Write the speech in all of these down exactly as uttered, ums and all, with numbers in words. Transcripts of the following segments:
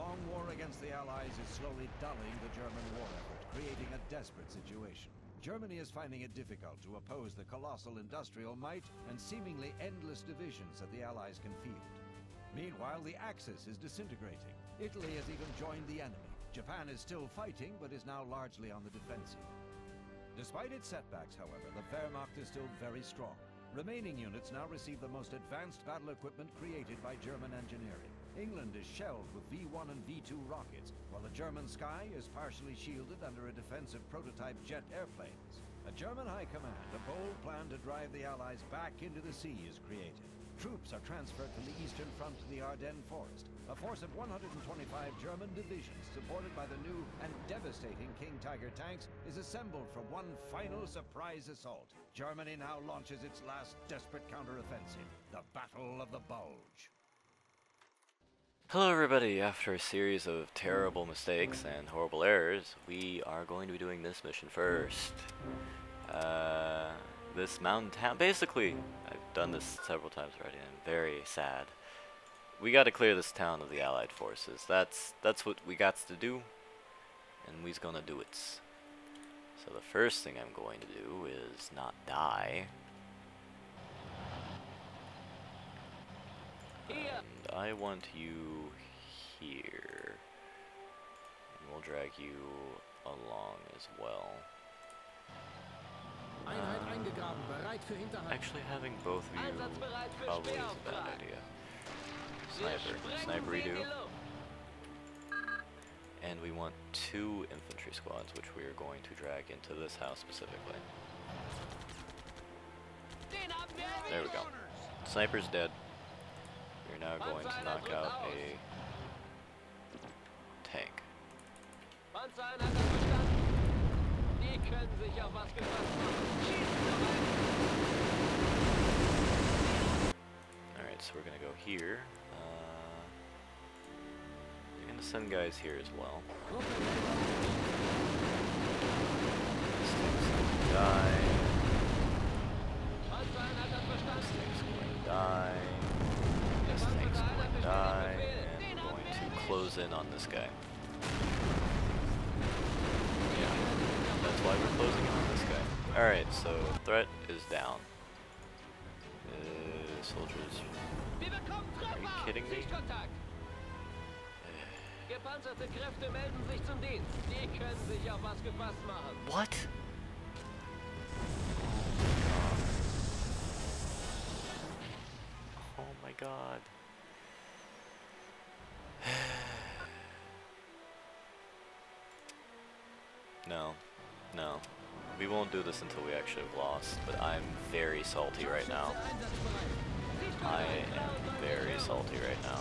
long war against the Allies is slowly dulling the German war effort, creating a desperate situation. Germany is finding it difficult to oppose the colossal industrial might and seemingly endless divisions that the Allies can field. Meanwhile, the Axis is disintegrating. Italy has even joined the enemy. Japan is still fighting, but is now largely on the defensive. Despite its setbacks, however, the Wehrmacht is still very strong. Remaining units now receive the most advanced battle equipment created by German engineering. England is shelled with V one and V two rockets, while the German sky is partially shielded under a defensive prototype jet airplanes. A German high command, a bold plan to drive the Allies back into the sea is created. Troops are transferred from the eastern front to the Ardennes forest. A force of one hundred twenty-five German divisions, supported by the new and devastating King Tiger tanks, is assembled for one final surprise assault. Germany now launches its last desperate counteroffensive, the Battle of the Bulge. Hello everybody, after a series of terrible mistakes and horrible errors, we are going to be doing this mission first. Uh, this mountain town, basically, I've done this several times already and I'm very sad. We gotta clear this town of the Allied forces. That's that's what we got to do, and we's gonna do it. So the first thing I'm going to do is not die. And I want you here. And we'll drag you along as well. Um, actually, having both of you probably is a bad idea. Sniper. Sniper do. And we want two infantry squads, which we are going to drag into this house specifically. There we go. Sniper's dead. We're now going to knock out a tank. Alright, so we're gonna go here. Uh, we're gonna send guys here as well. This thing's gonna die. This thing's going to die. This thing's going to die. And we're going to close in on this guy. Yeah, that's why we're closing in on this guy. Alright, so threat is down. Uh, soldiers. Are you kidding me? What? Oh my god. No. No. We won't do this until we actually have lost, but I'm very salty right now. I am very salty right now.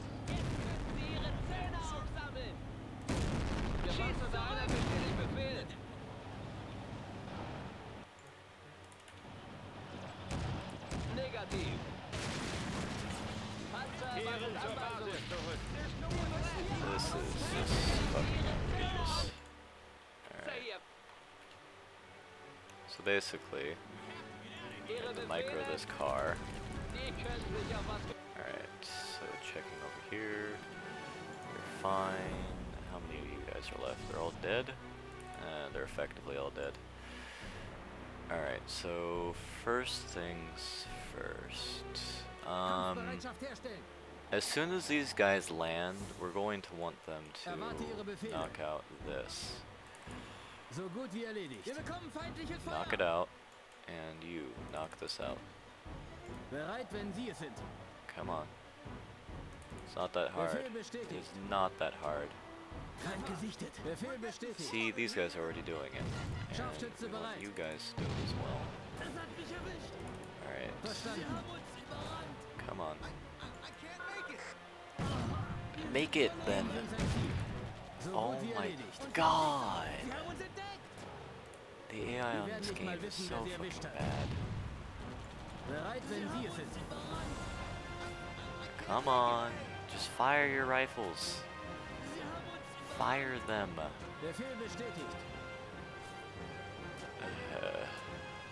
This is just fucking outrageous. Alright. So basically, we have to micro this car. Alright, so checking over here. You're fine. How many of you guys are left? They're all dead? Uh, they're effectively all dead. Alright, so first things first. Um, as soon as these guys land, we're going to want them to knock out this. Knock it out, and you knock this out. Come on. It's not that hard. It's not that hard. See, these guys are already doing it. And we want you guys to do it as well. Alright. Come on. Make it then. Oh my god. The A I on this game is so fucking bad. Come on. Just fire your rifles. Fire them. Uh,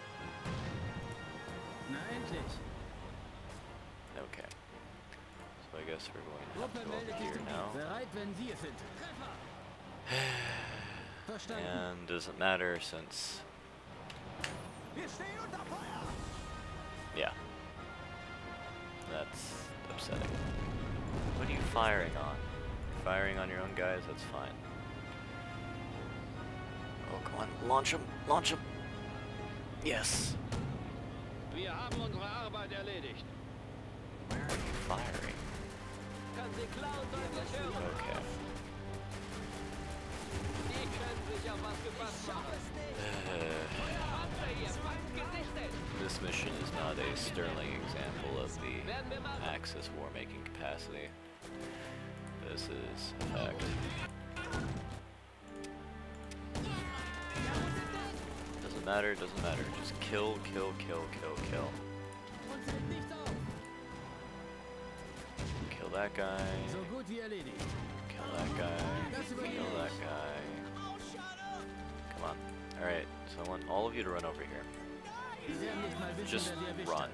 okay. So I guess we're going to have to go over here now. And doesn't matter since... Yeah. That's upsetting. What are you firing on? You're firing on your own guys? That's fine. Oh, come on. Launch him! Launch him! Yes! Wir haben unsere Arbeit erledigt. Where are you firing? Kann Sie klar und deutlich hören? Okay. Die können sich auf was gefasst machen. This mission is not a sterling example of the Axis war-making capacity. This is a fact. Doesn't matter, doesn't matter. Just kill, kill, kill, kill, kill. Kill that guy. Kill that guy. Kill that guy. Come on. Alright, so I want all of you to run over here. Just run.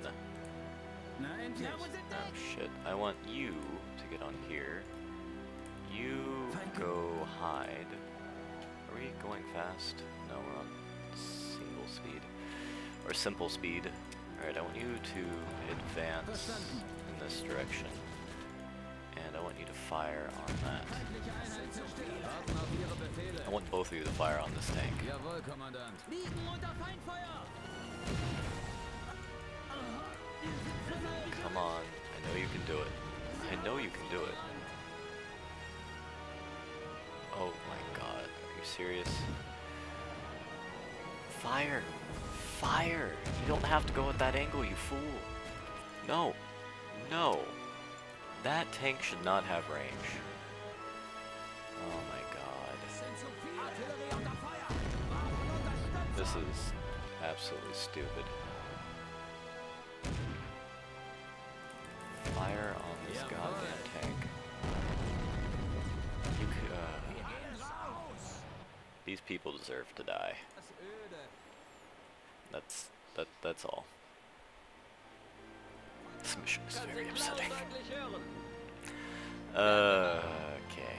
Oh shit. I want you to get on here. You go hide. Are we going fast? No, we're on single speed. Or simple speed. Alright, I want you to advance in this direction. And I want you to fire on that. I want both of you to fire on this tank. Come on, I know you can do it. I know you can do it. Oh my god, are you serious? Fire! Fire! You don't have to go at that angle, you fool! No! No! That tank should not have range. Oh my god. This is absolutely stupid. Fire on this goddamn tank. You could, uh, these people deserve to die. That's, that, that's all. This mission is very upsetting. Uh, okay.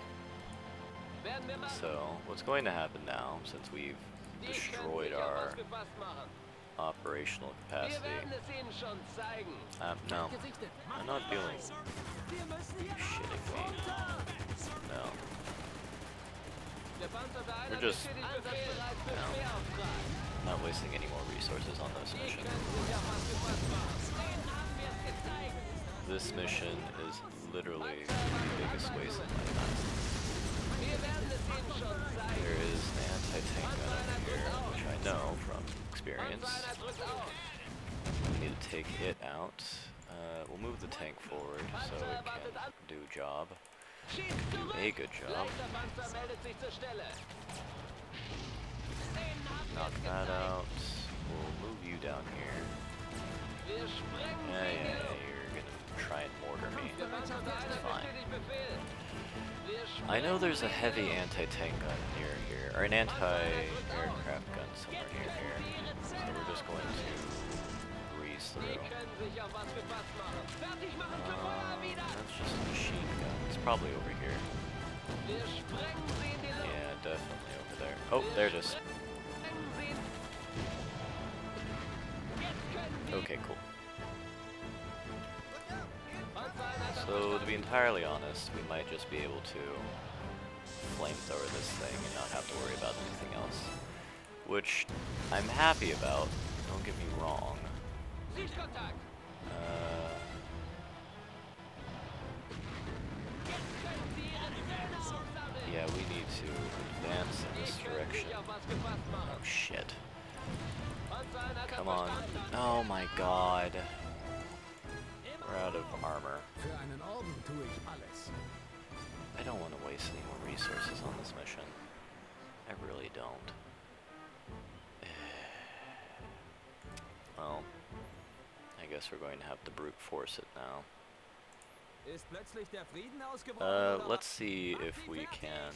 So, what's going to happen now, since we've destroyed our operational capacity? Um, no. I'm not doing... Are you shitting me? No. We're just... No, not wasting any more resources on this mission. This mission is literally the biggest waste of my time. There is an anti-tank gun over here, which I know from experience. We need to take it out. Uh, we'll move the tank forward so it can do job. Do a good job. Knock that out. We'll move you down here. Yeah, yeah, yeah, you're gonna try and mortar me. That's fine. I know there's a heavy anti-tank gun near here, or an anti-aircraft gun somewhere near here. So we're just going to breeze through. Um, that's just a machine gun. It's probably over here. Yeah, definitely over there. Oh, there it is. Okay, cool. So, to be entirely honest, we might just be able to flamethrower this thing and not have to worry about anything else. Which I'm happy about, don't get me wrong. Uh, yeah, we need to advance in this direction. Oh shit. Come on. Oh my god. We're out of armor. I don't want to waste any more resources on this mission. I really don't. Well, I guess we're going to have to brute force it now. Uh, let's see if we can...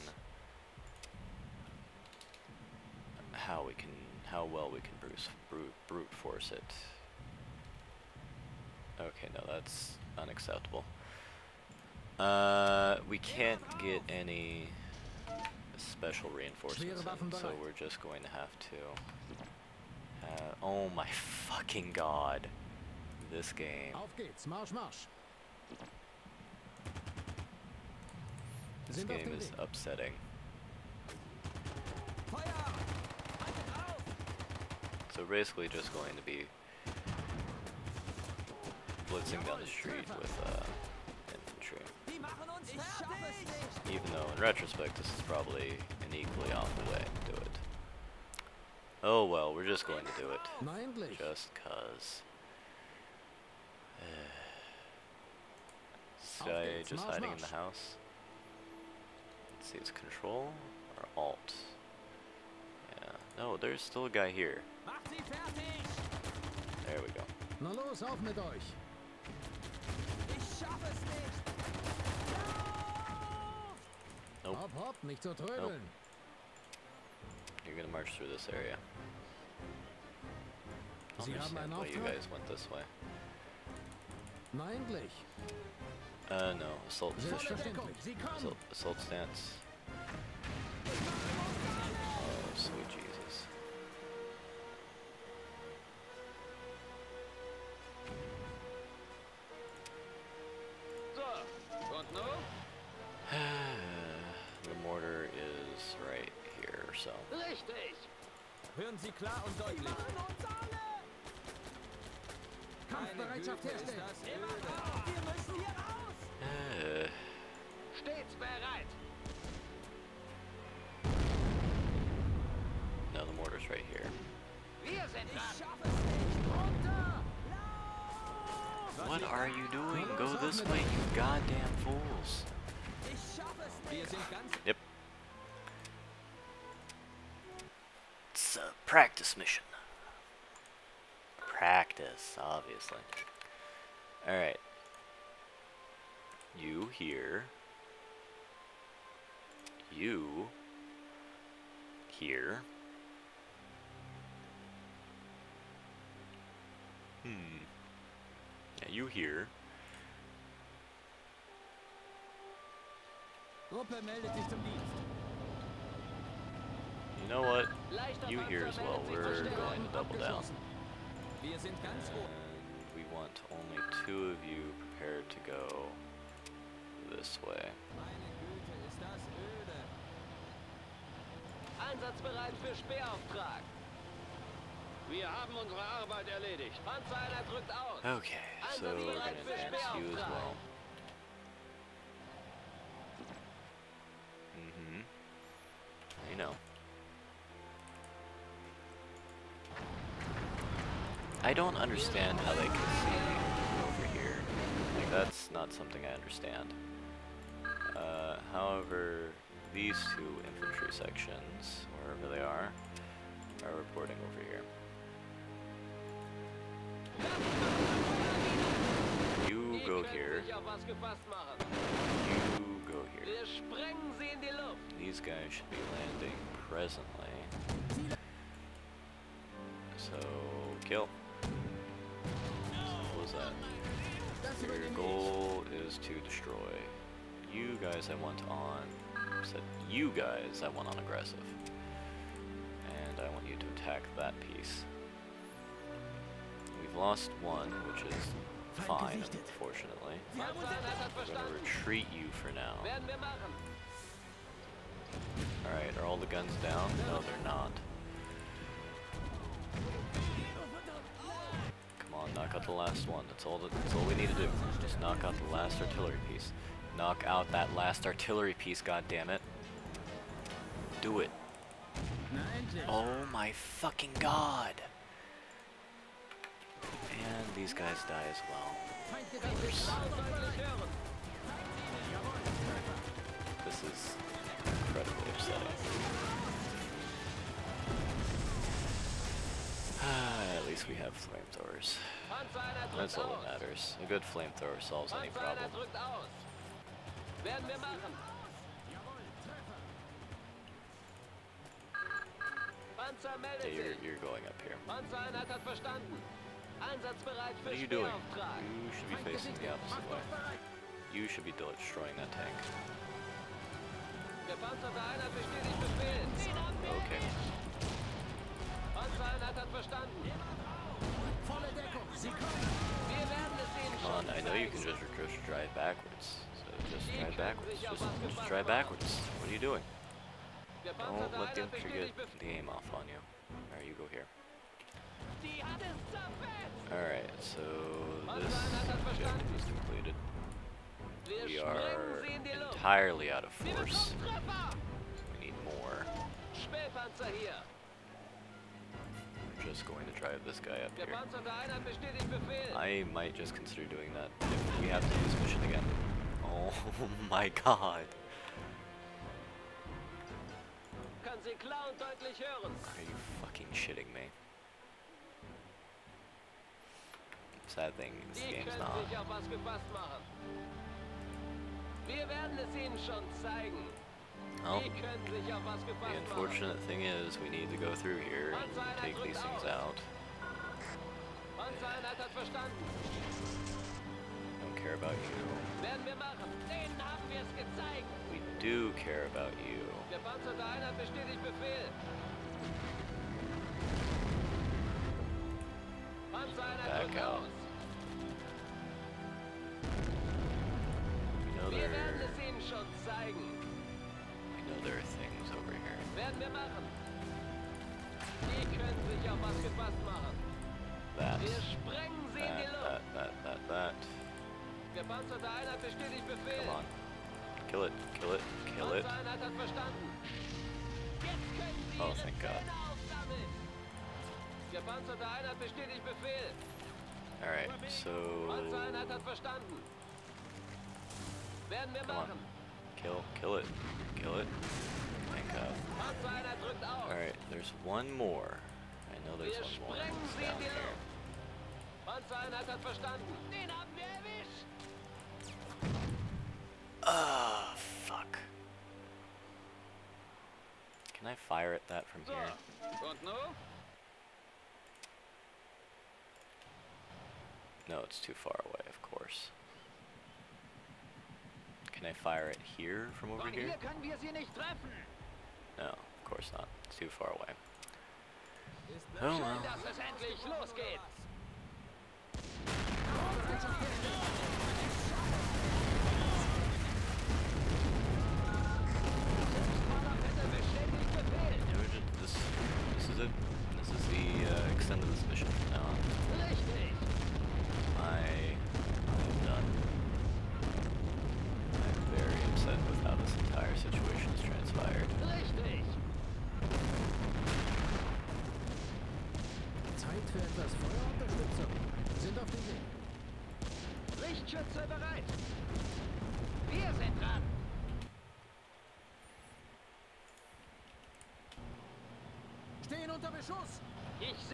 How we can... How well we can brute, brute, brute force it. Okay, no, that's unacceptable. Uh, we can't get any special reinforcements in, so we're just going to have to... Uh, oh my fucking god. This game. Auf geht's, Marsch, Marsch. This game is upsetting. So basically just going to be blitzing down the street with uh, infantry. Even though in retrospect this is probably an equally awful way to do it. Oh well, we're just going to do it. Just cause. C I A just hiding in the house. Let's see, it's control or alt? Yeah, no, there's still a guy here. There we go. Na los, auf mit euch. Nope. Hopp, hopp, nicht so trödeln. Nope. You're gonna march through this area. I Sie haben understand einen why you Auftrag? guys went this way. Na endlich. Uh, no, assault position. Selbstverständlich. Sie kommen. Assault, assault stance. Oh, sweet Jesus. So, und nun? The mortar is right here, so. Richtig. Hören Sie klar und deutlich. Kampfbereitschaft herstellen. Wir müssen hier raus. Uh, Stets bereit. no, the mortar's right here. Wir sind dran. What are you doing? Go this way, you goddamn fools. Wir sind ganz Yep. It's a practice mission. Practice, obviously. Alright. You here. You here. Hmm. Yeah, you here. Gruppe meldet sich zum Dienst. You know what? You here as well. We're going to double down. Wir sind ganz And oben. we want only two of you prepared to go this way. Meine Güte, ist das öde. Einsatzbereit für Spähauftrag. Wir haben unsere Arbeit erledigt. Panzereinheit drückt aus. Okay, so we're going to advance you as well. Mm-hmm. You know. I don't understand how they can see over here. Like, that's not something I understand. Uh, however, these two infantry sections, wherever they are, are reporting over here. You go here. Sich auf was gefasst machen. You go here. Wir sprengen sie in die Luft. These guys should be landing presently. So, kill. What was that? Your goal is to destroy. You guys I want on... Said you guys I want on aggressive. And I want you to attack that piece. We've lost one, which is fine, unfortunately. Panzereinheit hat We're gonna verstanden. retreat you for now. Werden wir machen. Alright, are all the guns down? No, they're not. Come on, knock out the last one. That's all that, that's all we need to do. Just knock out the last artillery piece. Knock out that last artillery piece, goddammit. Do it. Na endlich. Oh my fucking god! And these guys die as well. Of course. This is incredibly upsetting. At least we have flamethrowers. Panzereinheit That's drückt all aus. that matters. A good flamethrower solves any problem. Panzereinheit drückt aus. Werden wir machen. Panzer meldet Yeah, you're, sich. you're going up here. Panzereinheit hat verstanden. Einsatzbereit What für are you doing? Spähauftrag. You should be facing the opposite way. You should be destroying that tank. Gepanzerte Einheit bestätigt Befehl. Den haben wir Okay. erwischt. Panzereinheit hat verstanden. Volle Deckung. Sie kommen. Wir werden es ihnen Come on, schon I know you can zeigen. just, just drive backwards. So just drive backwards. Just, just drive backwards. What are you doing? Don't let them get the aim off on you. Alright, you go here. Die hat es zerfetzt. Alright, so this Panzereinheit hat objective verstanden. is completed. Wir We sprengen are sie in die Luft. entirely out of Wir force. bekommen Treffer. We need more. Spähpanzer hier. We're just going to drive this guy up here. Gepanzerte Einheit bestätigt Befehl. I might just consider doing that if we have to do this mission again. Oh my god. Kann sie klar und deutlich hören. Are you fucking shitting me? Sad thing, this Die game's können not. sich auf was gefasst machen. Wir werden es ihnen schon zeigen. Well, Die können sich auf was the gefasst machen. unfortunate thing is we need to go through here and take these things out. Panzereinheit hat verstanden. Don't care about you. Werden wir machen. Denen haben wir es gezeigt. We do care about you. Gepanzerte Einheit bestätigt Befehl. Panzereinheit Back rückt out. aus. We know Wir werden there, es ihnen schon zeigen. we know there are things over here. Werden wir machen. Die können sich auf was gefasst machen. That, Wir sprengen sie in die that, Luft. that, that, that, that. Gepanzerte Einheit bestätigt Befehl. Come on. Kill it, kill it, kill it. Panzereinheit hat verstanden. Jetzt können sie Oh, ihre thank God. Zähne aufsammeln. Gepanzerte Einheit bestätigt Befehl. Alright, so... Panzereinheit hat verstanden. Werden wir Come on. machen. Kill, kill it, kill it. Thank God. Panzereinheit rückt aus. Alright, there's one more. I know there's Wir one more. sprengen It's sie in down die here. Luft. Panzereinheit hat verstanden. Den haben wir erwischt. Ah, fuck. Can I fire at that from So, here? und nu? No, it's too far away, of course. Can I fire it here from over Von here? hier können wir sie nicht treffen. No, of course not. It's too far away. Ist Oh Schön, well. dass es endlich losgeht. Bitte bestätigt Befehl. Yeah, we're just, this, this is it. This is the uh, extent of this mission from now on. Richtig. I am done. I'm very upset with how this entire situation has transpired. Richtig. Zeit für etwas Feuerunterstützung. Sind auf dem Weg. Lichtschütze bereit. Wir sind dran. Stehen unter Beschuss. Ich se-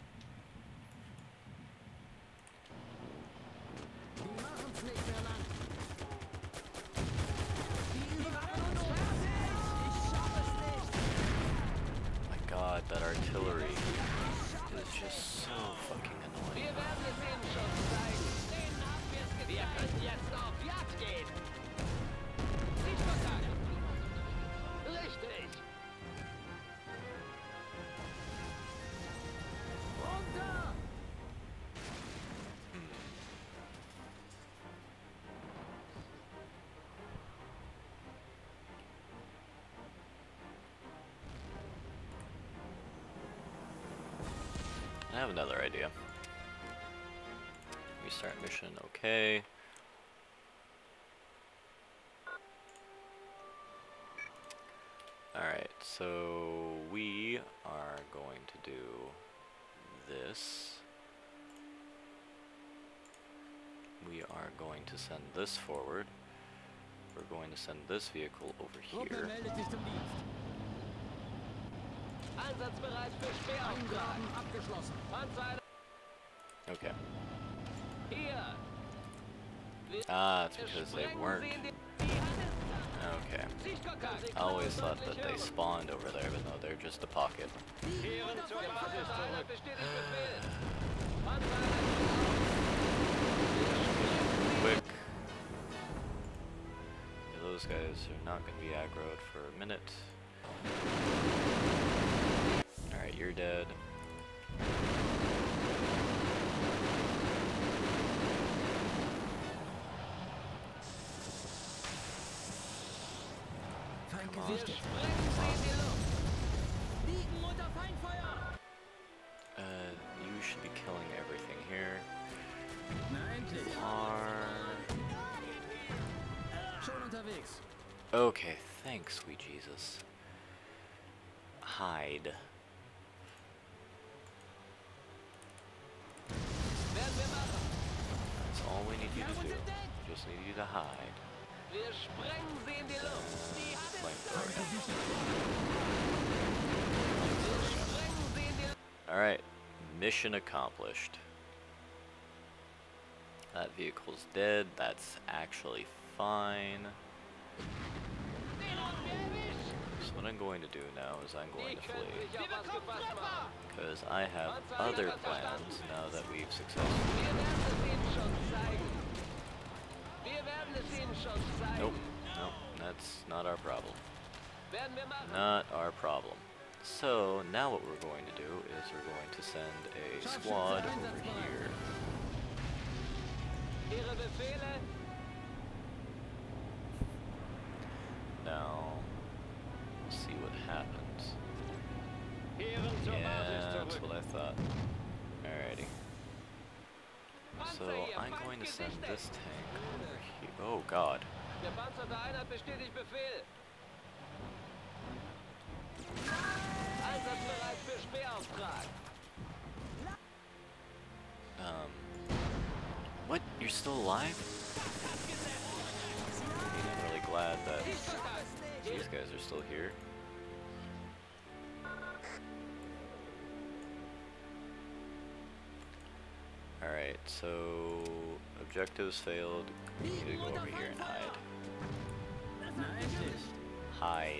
Die machen's nicht mehr lang. Die überrennen uns fertig. Ich schaff es nicht. My god, that artillery is just so fucking annoying. Wir werden es ihnen schon zeigen. Denen haben wir es gezeigt. Wir können jetzt auf Jagd gehen. Sichtkontakt. Richtig. Runter. I have another idea. Restart mission, okay. Alright, so we are going to do this. We are going to send this forward. We're going to send this vehicle over Gruppe here. meldet sich zum Dienst. Einsatzbereit für Sperrauftrag. Eingraben abgeschlossen. Panzereinheit Okay. hier. Wir Ah, it's because they sprengen weren't. sie in die... Die hat es Okay. Sichtkontakt. I always thought that they spawned over there, but no, they're just a pocket. Kehren zur Basis zurück. Bestätigt Befehl. Panzereinheit Quick. those guys are not going to be aggroed for a minute. Alright, you're dead. Come on. Uh, you should be killing everything here. You are... Okay, thanks, sweet Jesus. Hide. That's all we need you to do. We just need you to hide. Alright, mission accomplished. That vehicle's dead, that's actually fine. So what I'm going to do now is I'm going to flee. Because I have other plans now that we've successfully... Nope, nope, that's not our problem. Not our problem. So, now what we're going to do is we're going to send a squad over here. Now, we'll see what happens. Yeah, that's what I thought. Alrighty. So, I'm going to send this tank over here. Oh god. Um, what? You're still alive? I mean, I'm really glad that these guys are still here. Alright, so objectives failed. We need to go over here and hide. Hide.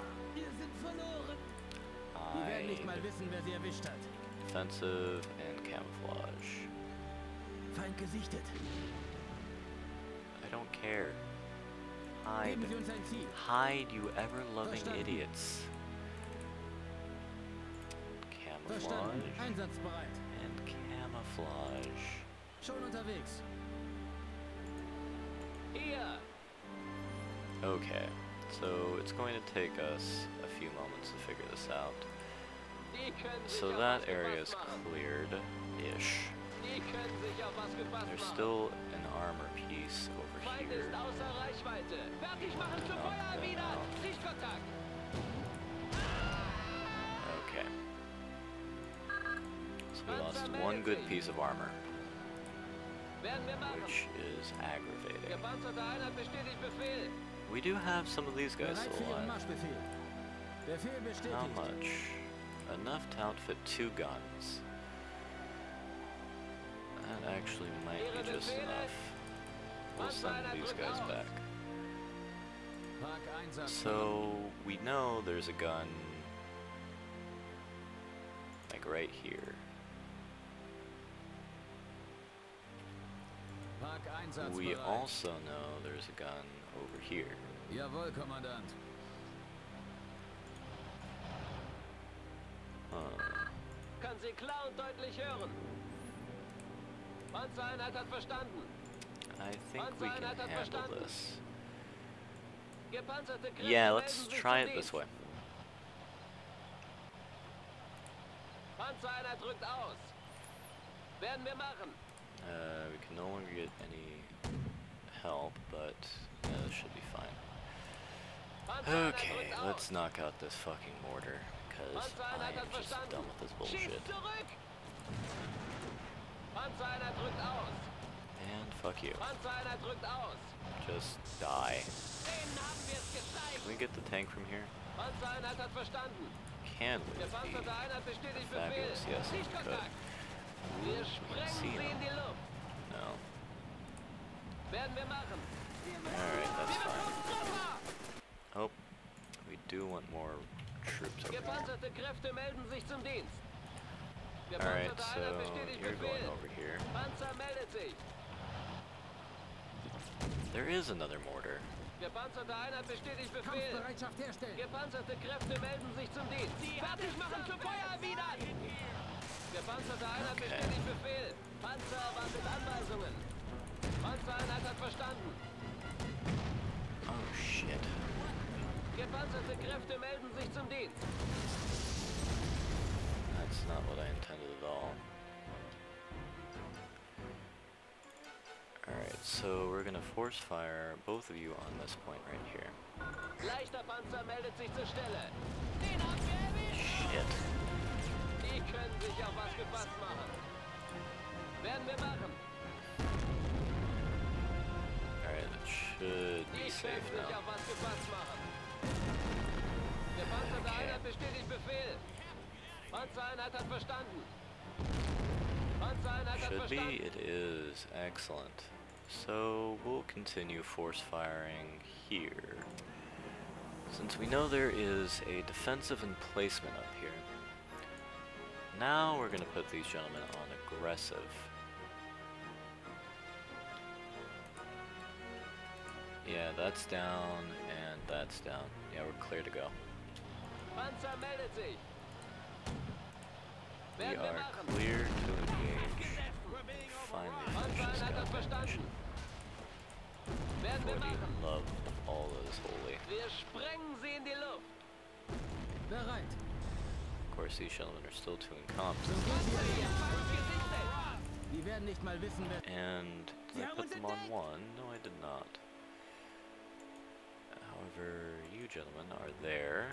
Hide. Defensive and camouflage. I don't care. Hide. Hide, you ever-loving idiots. Camouflage. And camouflage. Okay, so it's going to take us a few moments to figure this out. So that area is cleared-ish. There's still an armor piece over here. Okay. So we lost one good piece of armor, which is aggravating. We do have some of these guys still alive. How much? Enough to outfit two guns. That actually might be just enough. We'll send these guys back. So, we know there's a gun like right here. We also know there's a gun over here. Jawohl, Kommandant. Huh. Kann Sie klar und deutlich hören. Panzereinheit hat verstanden. I think we can handle this. Gepanzerte Kräfte Yeah, let's melden sich try zum it this Dienst. way. Panzereinheit rückt aus. Werden wir machen. Uh, we can no longer get any help, but yeah, this should be fine. Panzereinheit Okay, rückt aus. let's knock out this fucking mortar, because I Panzereinheit am hat just verstanden. done with this bullshit. Schießt zurück. Panzereinheit rückt aus. And fuck you. Panzereinheit rückt aus. Just die. Denen haben wir es gezeigt. Can we get the tank from here? Panzereinheit hat verstanden. Can we? Gepanzerte Einheit bestätigt Befehl. Fabulous, yes, we could. Sichtkontakt. Ooh, Wir we can sprengen see sie in him. die Luft. No. Werden wir machen. Alright, that's Wir fine. bekommen Treffer. Oh, we do want more troops over here. Gepanzerte Kräfte melden sich zum Dienst. Alright, Gepanzerte so Einheit bestätigt you're going Befehl. over here. Panzer meldet sich. There is another mortar. Gepanzerte Einheit bestätigt Befehl. Kampfbereitschaft herstellen. Gepanzerte Kräfte melden sich zum Dienst. Fertig machen für Feuer erwidern! Gepanzerte Einheit Okay. bestätigt Befehl. Panzer erwartet Anweisungen. Panzereinheit hat verstanden. Oh shit. Gepanzerte Kräfte melden sich zum Dienst. That's not what I intended at all. Alright, so we're gonna force fire both of you on this point right here. Leichter Panzer meldet sich zur Stelle. Shit. Die können sich auf was gefasst machen. Werden wir machen. Alright, it should Die be können safe sich now. auf was gefasst machen. Gepanzerte Okay. Einheit bestätigt Befehl. Panzereinheit hat verstanden. Panzereinheit hat Should be, verstanden. it is. Excellent. So we'll continue force firing here. Since we know there is a defensive emplacement up here, now we're going to put these gentlemen on aggressive. Yeah, that's down, and that's down. Yeah, we're clear to go. Panzer meldet sich. We Werden wir are machen. clear to engage. Finally finish this Panzereinheit hat goddamn verstanden. mission. Werden wir For the machen. love of all that is holy. Wir sprengen sie in die Luft. Bereit. Of course, these gentlemen are still too incompetent. So gehen wir hier. Gesichtet. Die werden nicht mal wissen, wer... And did I put them on one? No, I did not. However, you gentlemen are there.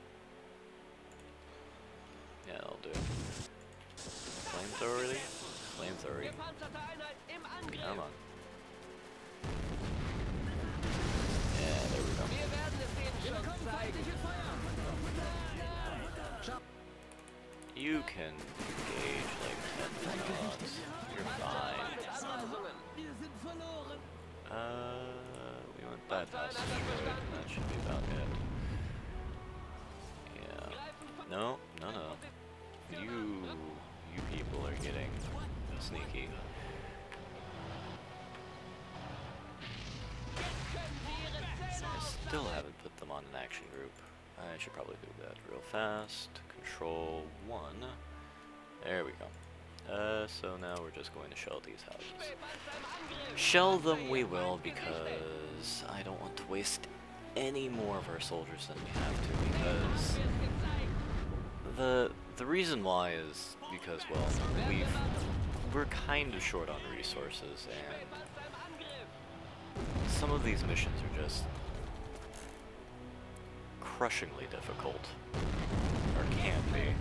Yeah, I'll do it. Flamethrower? Flamethrower. Gepanzerte Einheit im Angriff. Come on. Yeah, there we go. Wir werden es ihnen Wir schon bekommen zeigen. feindliches Feuer. You can engage like ten shots. You're fine. Mit Anweisungen. Wir sind verloren. Uh, we want that house destroyed. That should be about it. Yeah. No, no, no. You, you people are getting sneaky. I still haven't put them on an action group. I should probably do that real fast. Control one. There we go. Uh, so now we're just going to shell these houses. Shell them we will, because I don't want to waste any more of our soldiers than we have to, because the the reason why is because, well, we've we're kind of short on resources, and some of these missions are just crushingly difficult, or can be.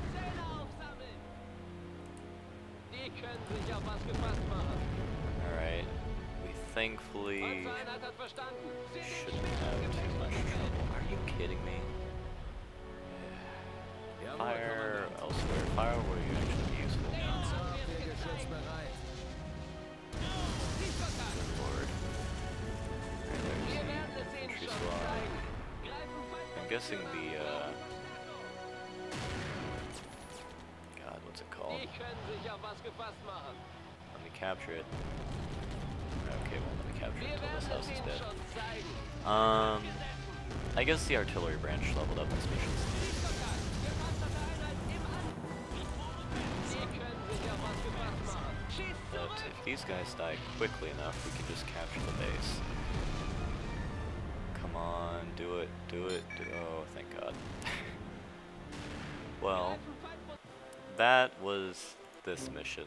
Alright, we thankfully shouldn't have too much trouble. Are you kidding me? Fire elsewhere. Fire where you actually be useful. Abwehrgeschütz bereit. Good lord. Alright, there's the infantry squad. I'm guessing the, uh... God, what's it called? Let me capture it. Okay, well, let me capture it until this house is dead. Um... I guess the artillery branch leveled up this mission. But if these guys die quickly enough, we can just capture the base. Come on, do it, do it, do oh, thank God. Well, that was this mission.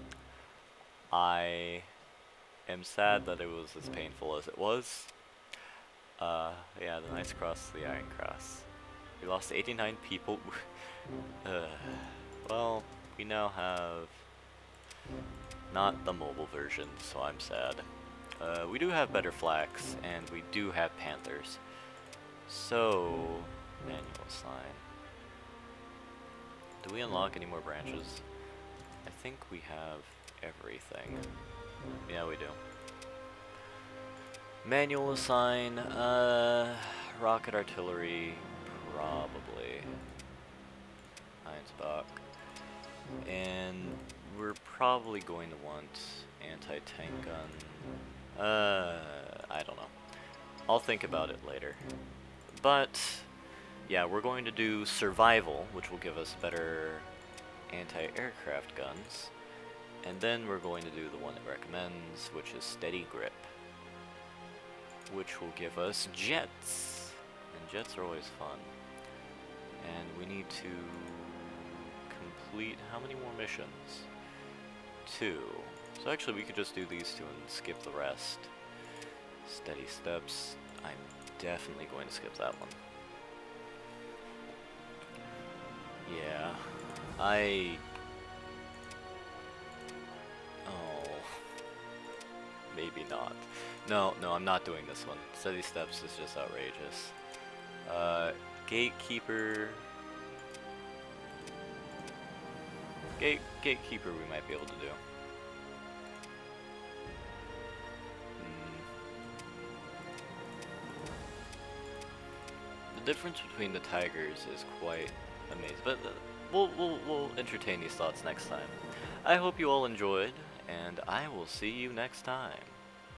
I am sad that it was as painful as it was. Uh, yeah, the nice cross, the Iron Cross. We lost eighty-nine people. uh, well, we now have not the mobile version, so I'm sad. Uh, we do have better flax, and we do have panthers. So, manual sign. Do we unlock any more branches? I think we have everything. Yeah, we do. Manual assign, uh, rocket artillery, probably. Einsbach. And we're probably going to want anti-tank gun. Uh, I don't know. I'll think about it later. But, yeah, we're going to do survival, which will give us better anti-aircraft guns. And then we're going to do the one it recommends, which is steady grip, which will give us jets. And jets are always fun. And we need to complete how many more missions? Two. So actually we could just do these two and skip the rest. Steady steps. I'm definitely going to skip that one. Yeah. I... Oh. Maybe not. No, no, I'm not doing this one. Steady steps is just outrageous. Uh, gatekeeper... Gate, gatekeeper we might be able to do. The difference between the tigers is quite amazing, but uh, we'll, we'll, we'll entertain these thoughts next time. I hope you all enjoyed, and I will see you next time.